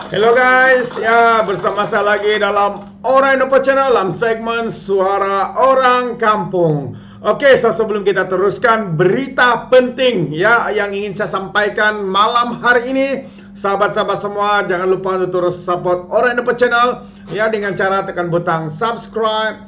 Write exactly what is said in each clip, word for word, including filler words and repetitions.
Hello guys, ya bersama saya lagi dalam Orang Indo Channel dalam segmen Suara Orang Kampung. Oke, so sebelum kita teruskan berita penting ya yang ingin saya sampaikan malam hari ini, sahabat-sahabat semua jangan lupa untuk terus support Orang Indo Channel ya dengan cara tekan butang subscribe,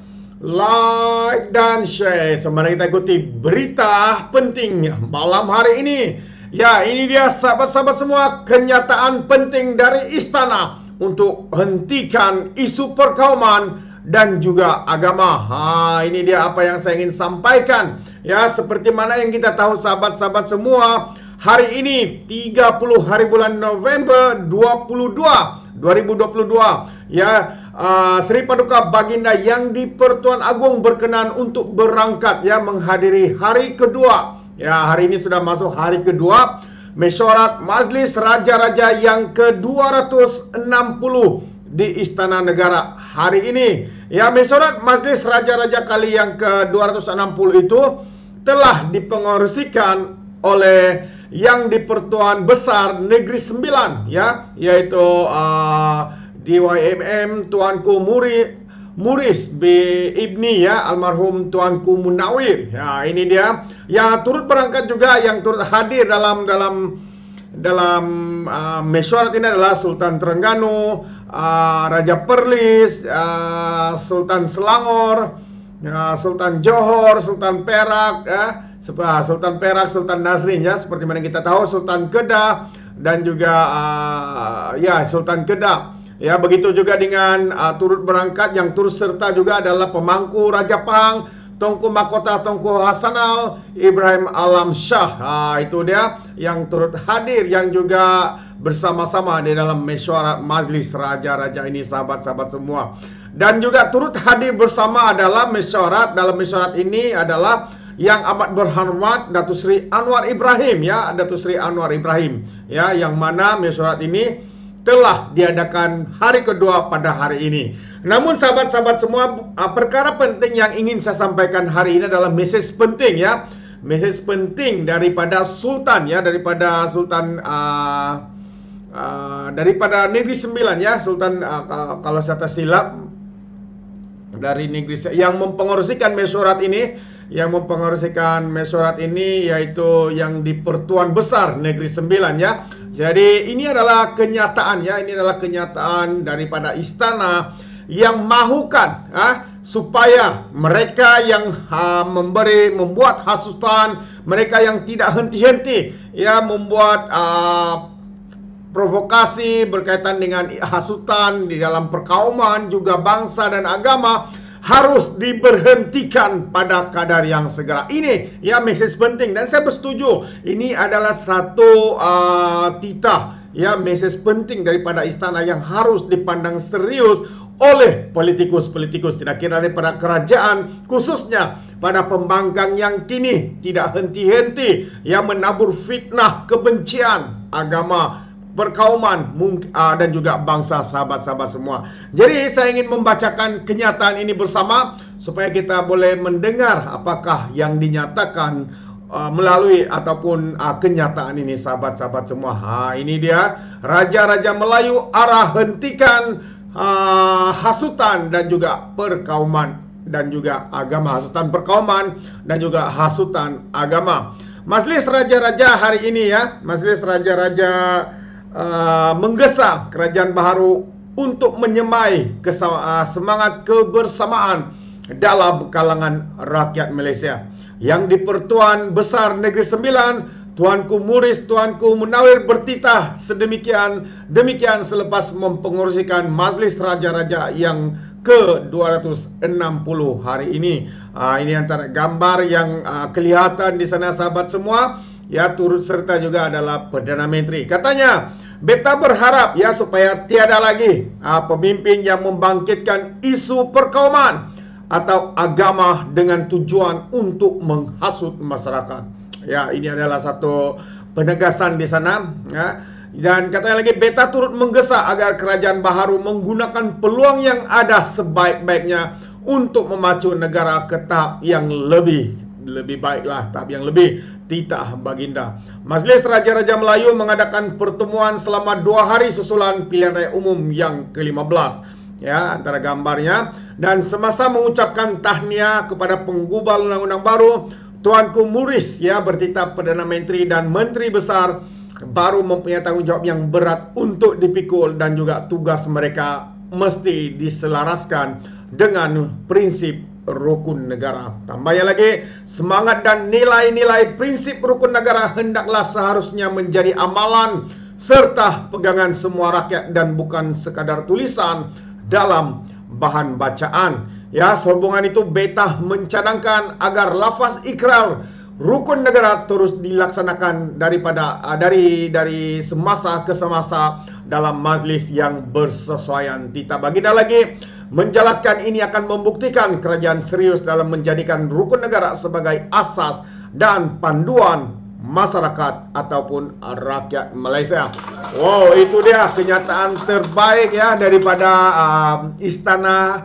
like dan share. So mari kita ikuti berita penting malam hari ini. Ya, ini dia sahabat-sahabat semua, kenyataan penting dari istana untuk hentikan isu perkauman dan juga agama. Ha, ini dia apa yang saya ingin sampaikan. Ya, seperti mana yang kita tahu sahabat-sahabat semua, hari ini tiga puluh hari bulan November dua ribu dua puluh dua, ya, uh, Sri Paduka Baginda yang di Pertuan Agung berkenan untuk berangkat ya menghadiri hari kedua. Ya, hari ini sudah masuk hari kedua mesyuarat Majlis Raja-Raja yang ke dua ratus enam puluh di Istana Negara hari ini. Ya, mesyuarat Majlis Raja-Raja kali yang ke dua ratus enam puluh itu telah dipengerusikan oleh yang di Pertuan Besar Negeri Sembilan ya, yaitu uh, D Y M M Tuanku Muri Muris B. Ibni ya, almarhum Tuanku Munawir. Ya, ini dia. Yang turut berangkat juga, yang turut hadir dalam dalam dalam uh, mesyuarat ini adalah Sultan Terengganu, uh, Raja Perlis, uh, Sultan Selangor, uh, Sultan Johor, Sultan Perak, ya, Sultan Perak, Sultan Nazrin ya, seperti mana kita tahu, Sultan Kedah dan juga uh, ya Sultan Kedah. Ya, begitu juga dengan uh, turut berangkat yang turut serta juga adalah pemangku Raja Pahang, Tengku Mahkota Tengku Hasanal, Ibrahim Alam Shah. Uh, itu dia yang turut hadir, yang juga bersama-sama di dalam mesyuarat Majlis Raja-Raja ini, sahabat-sahabat semua. Dan juga turut hadir bersama adalah mesyuarat, dalam mesyuarat ini adalah yang amat berhormat Datuk Seri Anwar Ibrahim ya, Datuk Seri Anwar Ibrahim ya, yang mana mesyuarat ini telah diadakan hari kedua pada hari ini. Namun sahabat-sahabat semua, perkara penting yang ingin saya sampaikan hari ini adalah mesej penting ya, mesej penting daripada Sultan ya, daripada Sultan uh, uh, daripada Negeri Sembilan ya, Sultan uh, kalau saya tak silap dari negeri yang mempengerusikan mesyuarat ini, yang mempengerusikan mesyuarat ini yaitu yang di Pertuan Besar Negeri Sembilan ya. Jadi ini adalah kenyataan ya, ini adalah kenyataan daripada istana yang mahukan ah, supaya mereka yang ha, memberi membuat hasutan, mereka yang tidak henti-henti ya membuat uh, provokasi berkaitan dengan hasutan di dalam perkauman juga bangsa dan agama harus diberhentikan pada kadar yang segera. Ini ya mesej penting dan saya bersetuju. Ini adalah satu uh, titah ya, mesej penting daripada istana yang harus dipandang serius oleh politikus-politikus, tidak kira daripada kerajaan, khususnya pada pembangkang yang kini tidak henti-henti yang menabur fitnah kebencian agama, perkauman uh, dan juga bangsa, sahabat-sahabat semua. Jadi saya ingin membacakan kenyataan ini bersama supaya kita boleh mendengar apakah yang dinyatakan uh, melalui ataupun uh, kenyataan ini, sahabat-sahabat semua. Ha, ini dia, Raja-Raja Melayu arah hentikan uh, hasutan dan juga perkauman dan juga agama, hasutan perkauman dan juga hasutan agama. Majlis Raja-Raja hari ini ya, Majlis Raja-Raja Uh, menggesa Kerajaan Baharu untuk menyemai uh, semangat kebersamaan dalam kalangan rakyat Malaysia. Yang di Pertuan Besar Negeri Sembilan, Tuanku Muris, Tuanku Munawir bertitah sedemikian demikian selepas mempengerusikan Majlis Raja-Raja yang ke dua ratus enam puluh hari ini. Uh, ini antara gambar yang uh, kelihatan di sana, sahabat semua. Ya, turut serta juga adalah Perdana Menteri. Katanya, beta berharap ya supaya tiada lagi ah, pemimpin yang membangkitkan isu perkauman atau agama dengan tujuan untuk menghasut masyarakat. Ya, ini adalah satu penegasan di sana ya. Dan katanya lagi, beta turut menggesa agar Kerajaan Baharu menggunakan peluang yang ada sebaik-baiknya untuk memacu negara ke tahap yang lebih lebih baiklah, tahap yang lebih titah baginda. Majlis Raja-Raja Melayu mengadakan pertemuan selama dua hari susulan pilihan raya umum yang ke lima belas. Ya, antara gambarnya. Dan semasa mengucapkan tahniah kepada penggubal undang-undang baru, Tuanku Muris ya bertitah Perdana Menteri dan Menteri Besar baru mempunyai tanggungjawab yang berat untuk dipikul, dan juga tugas mereka mesti diselaraskan dengan prinsip rukun negara. Tambahnya lagi, semangat dan nilai-nilai prinsip rukun negara hendaklah seharusnya menjadi amalan serta pegangan semua rakyat dan bukan sekadar tulisan dalam bahan bacaan. Ya, sehubungan itu Beta mencadangkan agar lafaz ikrar rukun negara terus dilaksanakan daripada uh, dari dari semasa ke semasa dalam majlis yang bersesuaian. Titah baginda lagi menjelaskan ini akan membuktikan kerajaan serius dalam menjadikan rukun negara sebagai asas dan panduan masyarakat ataupun rakyat Malaysia. Wow, itu dia kenyataan terbaik ya daripada uh, istana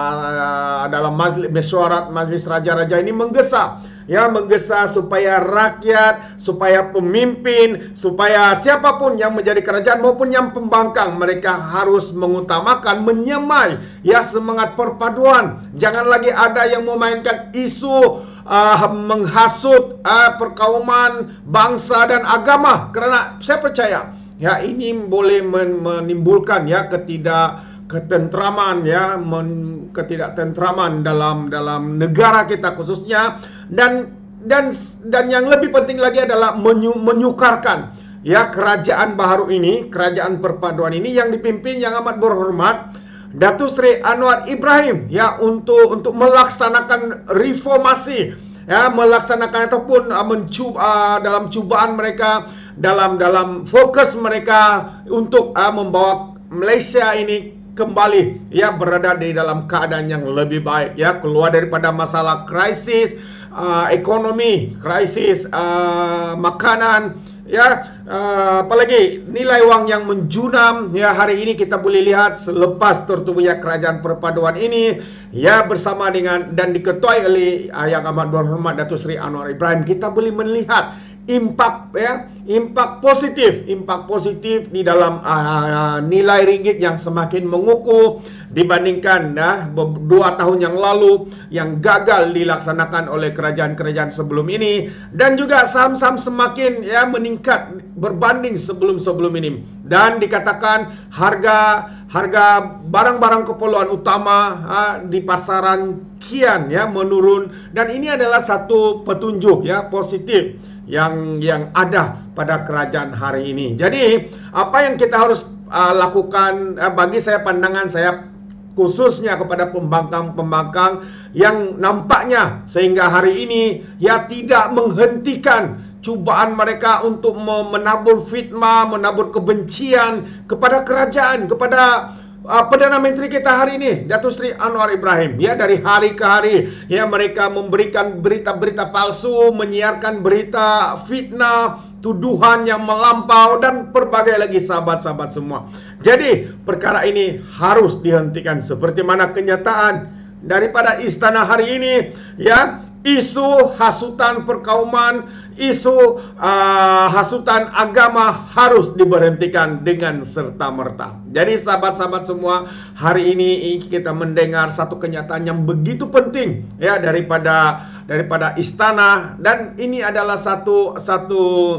uh, dalam majlis mesyuarat Majlis Raja-Raja ini menggesa ya, menggesa supaya rakyat, supaya pemimpin, supaya siapapun yang menjadi kerajaan maupun yang pembangkang, mereka harus mengutamakan, menyemai ya semangat perpaduan. Jangan lagi ada yang memainkan isu Uh, menghasut uh, perkauman bangsa dan agama, kerana saya percaya ya ini boleh men menimbulkan ya ketidak ketentraman ya men ketidaktentraman dalam dalam negara kita khususnya, dan dan dan yang lebih penting lagi adalah menyu, menyukarkan ya kerajaan baru ini, kerajaan perpaduan ini yang dipimpin yang amat berhormat Datuk Seri Anwar Ibrahim ya, untuk untuk melaksanakan reformasi ya, melaksanakan ataupun uh, mencuba uh, dalam cubaan mereka, dalam dalam fokus mereka untuk uh, membawa Malaysia ini kembali ya berada di dalam keadaan yang lebih baik ya, keluar daripada masalah krisis uh, ekonomi, krisis uh, makanan ya, uh, apalagi nilai wang yang menjunam ya. Hari ini kita boleh lihat selepas tertubuhnya kerajaan perpaduan ini ya, bersama dengan dan diketuai oleh uh, yang amat berhormat Datuk Seri Anwar Ibrahim, kita boleh melihat impak ya, impak positif, impak positif di dalam uh, nilai ringgit yang semakin mengukuh dibandingkan ya, dua tahun yang lalu yang gagal dilaksanakan oleh kerajaan-kerajaan sebelum ini, dan juga saham-saham semakin ya meningkat berbanding sebelum-sebelum ini, dan dikatakan harga harga barang-barang keperluan utama ha, di pasaran kian ya menurun, dan ini adalah satu petunjuk ya positif yang yang ada pada kerajaan hari ini. Jadi apa yang kita harus uh, lakukan uh, bagi saya, pandangan saya khususnya kepada pembangkang-pembangkang yang nampaknya sehingga hari ini ya tidak menghentikan cubaan mereka untuk menabur fitnah, menabur kebencian kepada kerajaan, kepada Uh, Perdana Menteri kita hari ini Datuk Seri Anwar Ibrahim ya. Dari hari ke hari ya mereka memberikan berita-berita palsu, menyiarkan berita fitnah, tuduhan yang melampau, dan berbagai lagi sahabat-sahabat semua. Jadi perkara ini harus dihentikan, seperti mana kenyataan daripada istana hari ini ya. Isu hasutan perkauman, isu uh, hasutan agama harus diberhentikan dengan serta-merta. Jadi sahabat-sahabat semua, hari ini kita mendengar satu kenyataan yang begitu penting ya daripada daripada istana, dan ini adalah satu satu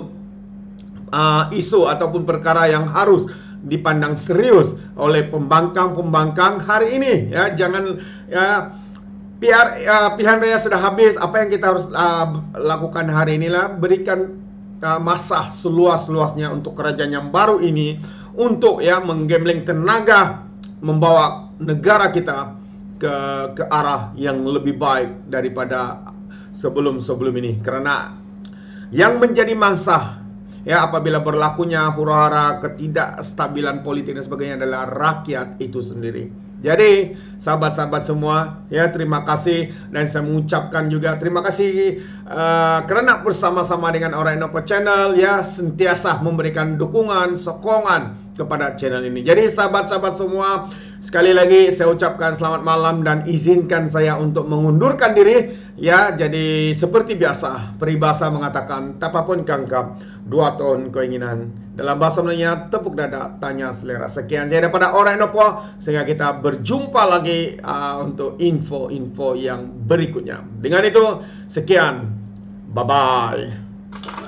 uh, isu ataupun perkara yang harus dipandang serius oleh pembangkang-pembangkang hari ini ya. Jangan ya, P R, uh, pilihan raya sudah habis. Apa yang kita harus uh, lakukan hari inilah berikan uh, masa seluas-luasnya untuk kerajaan yang baru ini untuk ya menggambling tenaga membawa negara kita ke ke arah yang lebih baik daripada sebelum-sebelum ini. Karena yang menjadi mangsa ya apabila berlakunya huru-hara, ketidakstabilan politik dan sebagainya adalah rakyat itu sendiri. Jadi sahabat-sahabat semua ya, terima kasih, dan saya mengucapkan juga terima kasih uh, kerana bersama-sama dengan Orang Inopo Channel ya sentiasa memberikan dukungan, sokongan kepada channel ini. Jadi sahabat-sahabat semua, sekali lagi saya ucapkan selamat malam dan izinkan saya untuk mengundurkan diri. Ya, jadi seperti biasa, peribahasa mengatakan tapapun kangkap, dua tahun keinginan. Dalam bahasa Melayu, tepuk dada, tanya selera. Sekian saya daripada Orang Indopo, sehingga kita berjumpa lagi uh, untuk info-info yang berikutnya. Dengan itu, sekian. Bye-bye.